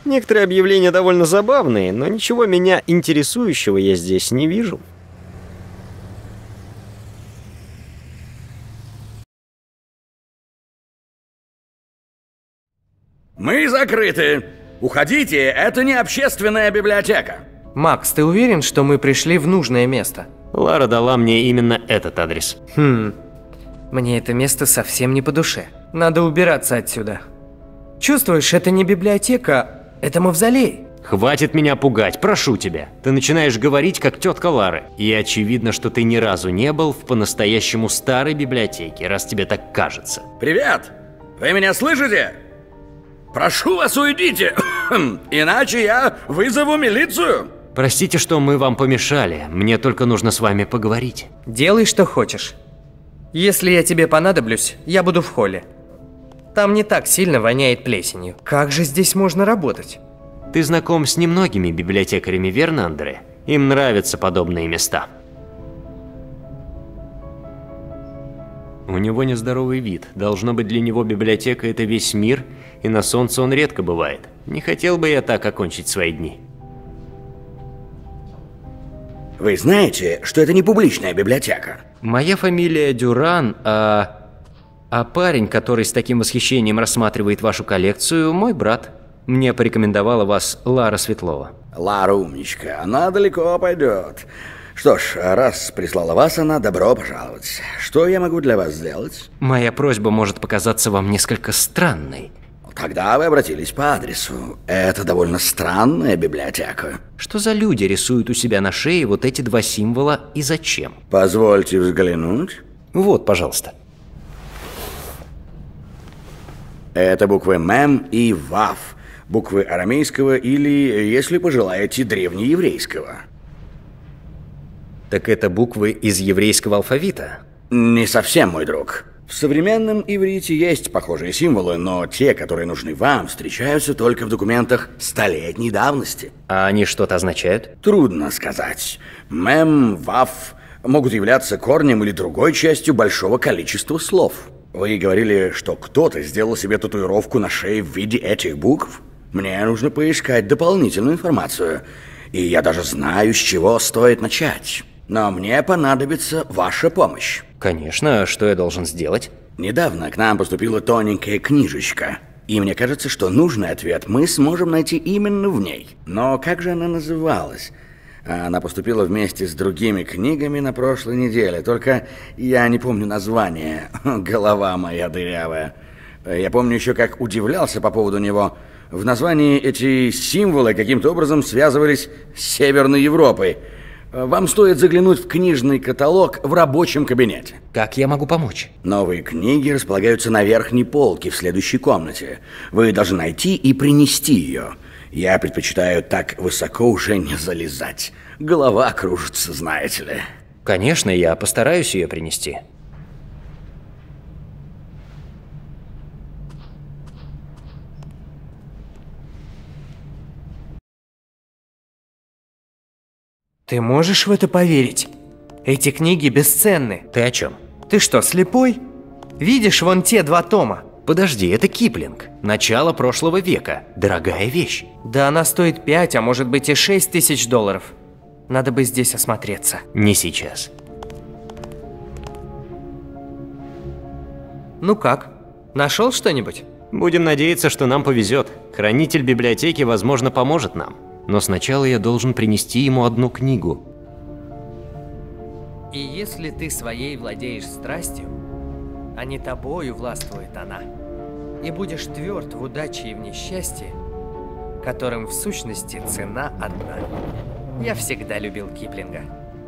Некоторые объявления довольно забавные, но ничего меня интересующего я здесь не вижу. Мы закрыты. Уходите, это не общественная библиотека. Макс, ты уверен, что мы пришли в нужное место? Лара дала мне именно этот адрес. Мне это место совсем не по душе. Надо убираться отсюда. Чувствуешь, это не библиотека, это мавзолей. Хватит меня пугать, прошу тебя. Ты начинаешь говорить, как тетка Лары. И очевидно, что ты ни разу не был в по-настоящему старой библиотеке, раз тебе так кажется. Привет! Вы меня слышите? Прошу вас, уйдите, иначе я вызову милицию. Простите, что мы вам помешали. Мне только нужно с вами поговорить. Делай, что хочешь. Если я тебе понадоблюсь, я буду в холле. Там не так сильно воняет плесенью. Как же здесь можно работать? Ты знаком с немногими библиотекарями, верно, Андре? Им нравятся подобные места. У него нездоровый вид. Должно быть, для него библиотека – это весь мир, и на солнце он редко бывает. Не хотел бы я так окончить свои дни. Вы знаете, что это не публичная библиотека? Моя фамилия Дюран, а парень, который с таким восхищением рассматривает вашу коллекцию, мой брат. Мне порекомендовала вас Лара Светлова. Лара умничка, она далеко пойдет. Что ж, раз прислала вас она, добро пожаловать. Что я могу для вас сделать? Моя просьба может показаться вам несколько странной. Тогда вы обратились по адресу. Это довольно странная библиотека. Что за люди рисуют у себя на шее вот эти два символа и зачем? Позвольте взглянуть. Вот, пожалуйста. Это буквы МЭМ и ВАВ. Буквы арамейского или, если пожелаете, древнееврейского. Так это буквы из еврейского алфавита? Не совсем, мой друг. В современном иврите есть похожие символы, но те, которые нужны вам, встречаются только в документах столетней давности. А они что-то означают? Трудно сказать. Мем, ваф могут являться корнем или другой частью большого количества слов. Вы говорили, что кто-то сделал себе татуировку на шее в виде этих букв? Мне нужно поискать дополнительную информацию. И я даже знаю, с чего стоит начать. Но мне понадобится ваша помощь. Конечно, что я должен сделать? Недавно к нам поступила тоненькая книжечка. И мне кажется, что нужный ответ мы сможем найти именно в ней. Но как же она называлась? Она поступила вместе с другими книгами на прошлой неделе. Только я не помню название. Голова моя дырявая. Я помню еще, как удивлялся по поводу него. В названии эти символы каким-то образом связывались с Северной Европой. Вам стоит заглянуть в книжный каталог в рабочем кабинете. Как я могу помочь? Новые книги располагаются на верхней полке в следующей комнате. Вы должны найти и принести ее. Я предпочитаю так высоко уже не залезать. Голова кружится, знаете ли. Конечно, я постараюсь ее принести. Ты можешь в это поверить? Эти книги бесценны. Ты о чем? Ты что, слепой? Видишь вон те два тома? Подожди, это Киплинг. Начало прошлого века. Дорогая вещь. Да она стоит 5, а может быть и 6 тысяч долларов. Надо бы здесь осмотреться. Не сейчас. Ну как? Нашел что-нибудь? Будем надеяться, что нам повезет. Хранитель библиотеки, возможно, поможет нам. Но сначала я должен принести ему одну книгу. И если ты своей владеешь страстью, а не тобою властвует она, и будешь тверд в удаче и в несчастье, которым в сущности цена одна. Я всегда любил Киплинга.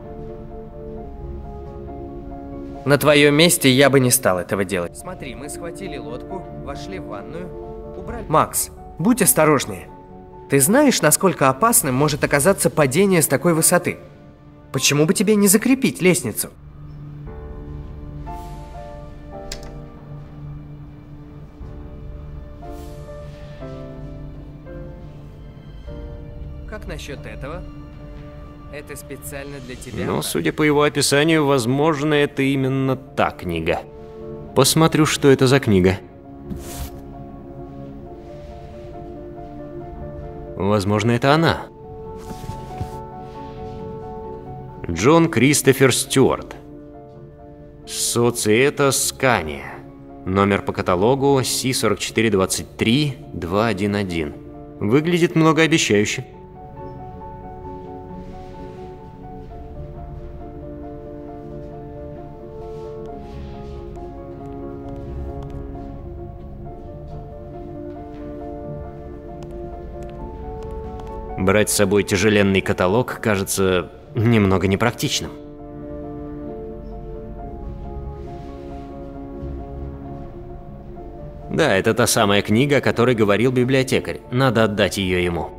На твоем месте я бы не стал этого делать. Смотри, мы схватили лодку, вошли в ванную, убрали... Макс, будь осторожнее. Ты знаешь, насколько опасным может оказаться падение с такой высоты? Почему бы тебе не закрепить лестницу? Как насчет этого? Это специально для тебя? Но, судя по его описанию, возможно, это именно та книга. Посмотрю, что это за книга. Возможно, это она. Джон Кристофер Стюарт. Социета Скания. Номер по каталогу C4423-211. Выглядит многообещающе. Брать с собой тяжеленный каталог кажется немного непрактичным. Да, это та самая книга, о которой говорил библиотекарь. Надо отдать ее ему.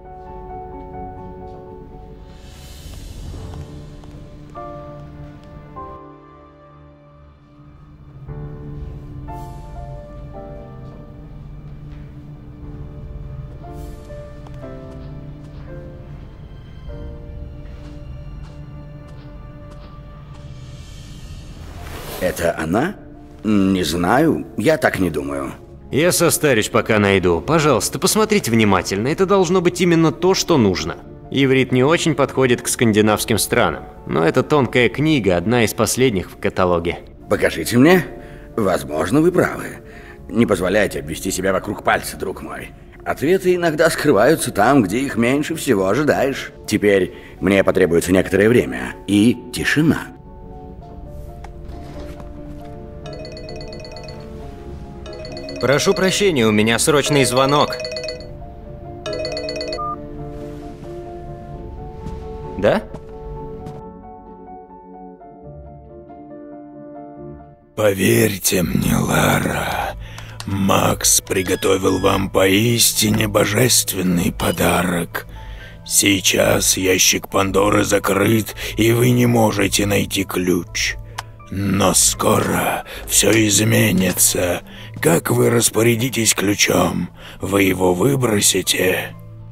Это она? Не знаю, я так не думаю. Я состарюсь, пока найду. Пожалуйста, посмотрите внимательно. Это должно быть именно то, что нужно. Иврит не очень подходит к скандинавским странам, но эта тонкая книга одна из последних в каталоге. Покажите мне. Возможно, вы правы. Не позволяйте обвести себя вокруг пальца, друг мой. Ответы иногда скрываются там, где их меньше всего ожидаешь. Теперь мне потребуется некоторое время и тишина. Прошу прощения, у меня срочный звонок. Да? Поверьте мне, Лара, Макс приготовил вам поистине божественный подарок. Сейчас ящик Пандоры закрыт, и вы не можете найти ключ. Но скоро все изменится. Как вы распорядитесь ключом? Вы его выбросите?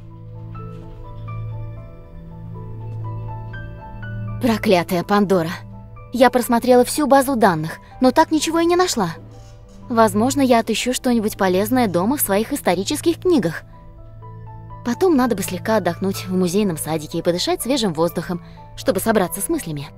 Проклятая Пандора. Я просмотрела всю базу данных, но так ничего и не нашла. Возможно, я отыщу что-нибудь полезное дома в своих исторических книгах. Потом надо бы слегка отдохнуть в музейном садике и подышать свежим воздухом, чтобы собраться с мыслями.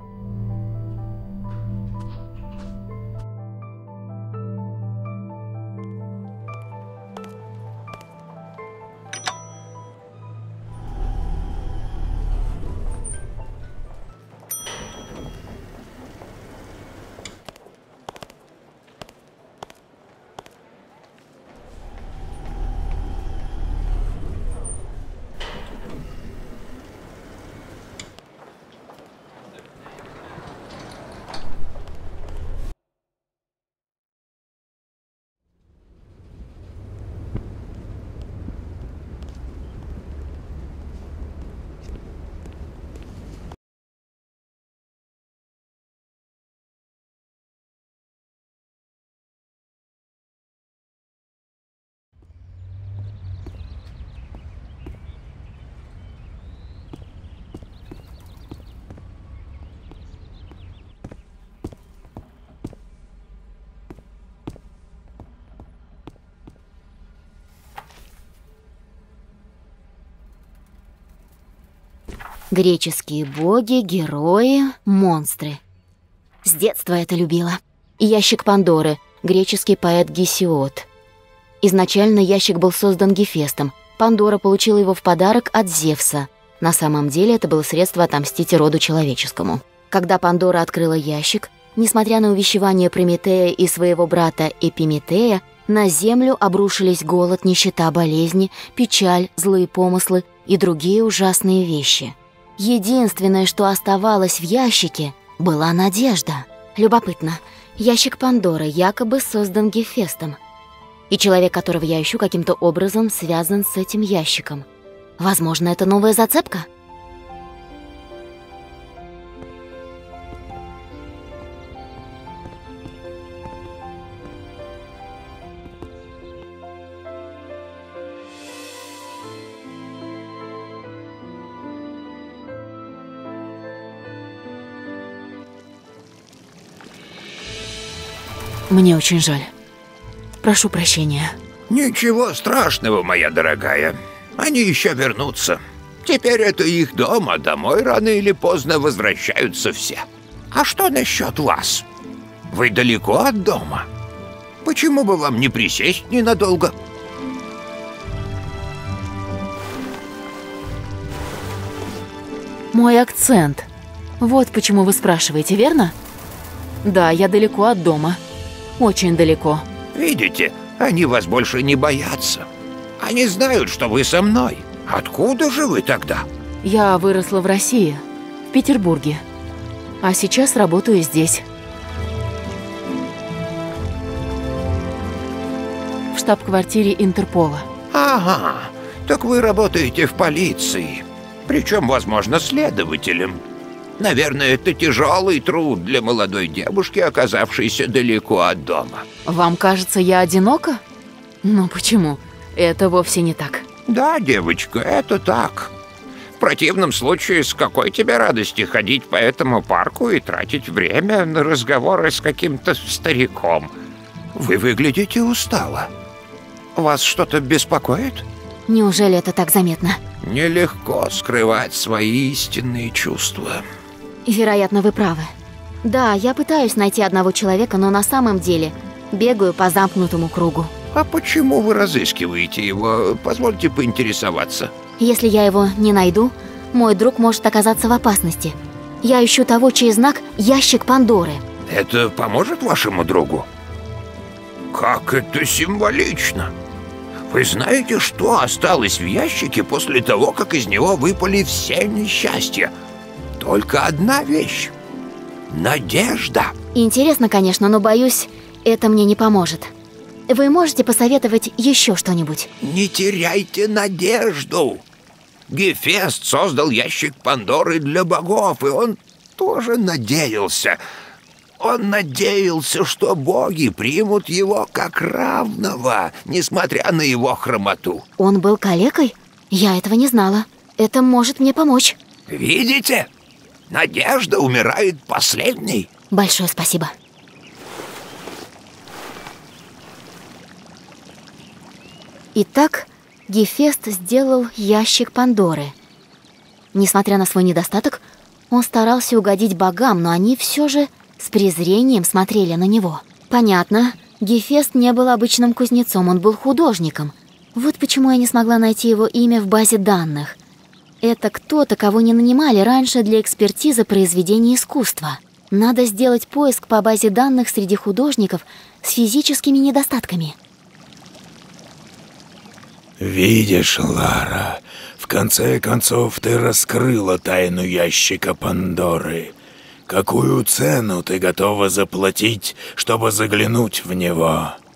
Греческие боги, герои, монстры. С детства это любила. Ящик Пандоры, греческий поэт Гесиод. Изначально ящик был создан Гефестом. Пандора получила его в подарок от Зевса. На самом деле это было средство отомстить роду человеческому. Когда Пандора открыла ящик, несмотря на увещевания Прометея и своего брата Эпиметея, на землю обрушились голод, нищета, болезни, печаль, злые помыслы и другие ужасные вещи. Единственное, что оставалось в ящике, была надежда. Любопытно, ящик Пандоры якобы создан Гефестом. И человек, которого я ищу, каким-то образом связан с этим ящиком. Возможно, это новая зацепка? Мне очень жаль. Прошу прощения. Ничего страшного, моя дорогая. Они еще вернутся. Теперь это их дом, а домой рано или поздно возвращаются все. А что насчет вас? Вы далеко от дома? Почему бы вам не присесть ненадолго? Мой акцент. Вот почему вы спрашиваете, верно? Да, я далеко от дома. Очень далеко. Видите, они вас больше не боятся. Они знают, что вы со мной. Откуда же вы тогда? Я выросла в России, в Петербурге. А сейчас работаю здесь. В штаб-квартире Интерпола. Ага, так вы работаете в полиции. Причем, возможно, следователем. Наверное, это тяжелый труд для молодой девушки, оказавшейся далеко от дома. Вам кажется, я одинока? Ну почему? Это вовсе не так. Да, девочка, это так. В противном случае, с какой тебе радости ходить по этому парку и тратить время на разговоры с каким-то стариком? Вы выглядите устало. Вас что-то беспокоит? Неужели это так заметно? Нелегко скрывать свои истинные чувства. Вероятно, вы правы. Да, я пытаюсь найти одного человека, но на самом деле бегаю по замкнутому кругу. А почему вы разыскиваете его? Позвольте поинтересоваться. Если я его не найду, мой друг может оказаться в опасности. Я ищу того, чей знак – ящик Пандоры. Это поможет вашему другу? Как это символично! Вы знаете, что осталось в ящике после того, как из него выпали все несчастья? Только одна вещь – надежда. Интересно, конечно, но боюсь, это мне не поможет. Вы можете посоветовать еще что-нибудь? Не теряйте надежду. Гефест создал ящик Пандоры для богов, и он тоже надеялся. Он надеялся, что боги примут его как равного, несмотря на его хромоту. Он был калекой? Я этого не знала. Это может мне помочь. Видите? Надежда умирает последней. Большое спасибо. Итак, Гефест сделал ящик Пандоры. Несмотря на свой недостаток, он старался угодить богам, но они все же с презрением смотрели на него. Понятно, Гефест не был обычным кузнецом, он был художником. Вот почему я не смогла найти его имя в базе данных. Это кто-то, кого не нанимали раньше для экспертизы произведений искусства. Надо сделать поиск по базе данных среди художников с физическими недостатками. Видишь, Лара, в конце концов ты раскрыла тайну ящика Пандоры. Какую цену ты готова заплатить, чтобы заглянуть в него?